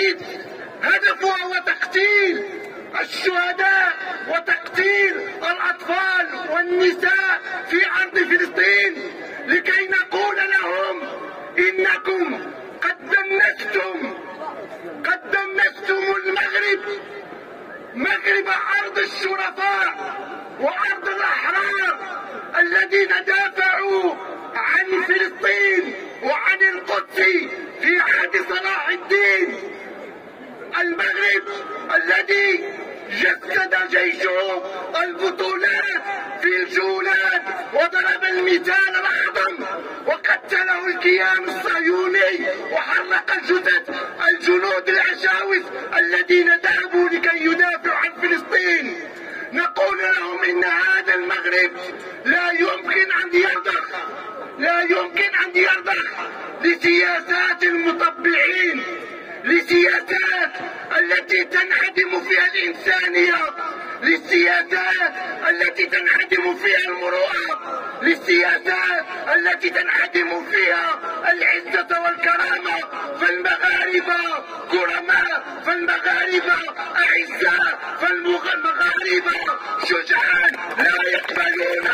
جديد هدفه هو تقتيل الشهداء وتقتيل الأطفال والنساء في أرض فلسطين، لكي نقول لهم إنكم قد دنستم المغرب، مغرب أرض الشرفاء وأرض الأحرار الذين دافعوا عن فلسطين وعن القدس في عهد صلاح الدين. المغرب الذي جسد جيشه البطولات في الجولان وضرب المثال الأعظم وقتله الكيان الصهيوني وحرق جثث الجنود العشاوس الذين ذهبوا لكي يدافعوا عن فلسطين. نقول لهم إن هذا المغرب لا يمكن أن يرضخ لسياسات المطبعين، لسياسات التي تنعدم فيها الإنسانية، للسياسات التي تنعدم فيها المروءة، للسياسات التي تنعدم فيها العزة والكرامة. فالمغاربة كرماء، فالمغاربة أعزاء، فالمغاربة شجعان لا يقبلون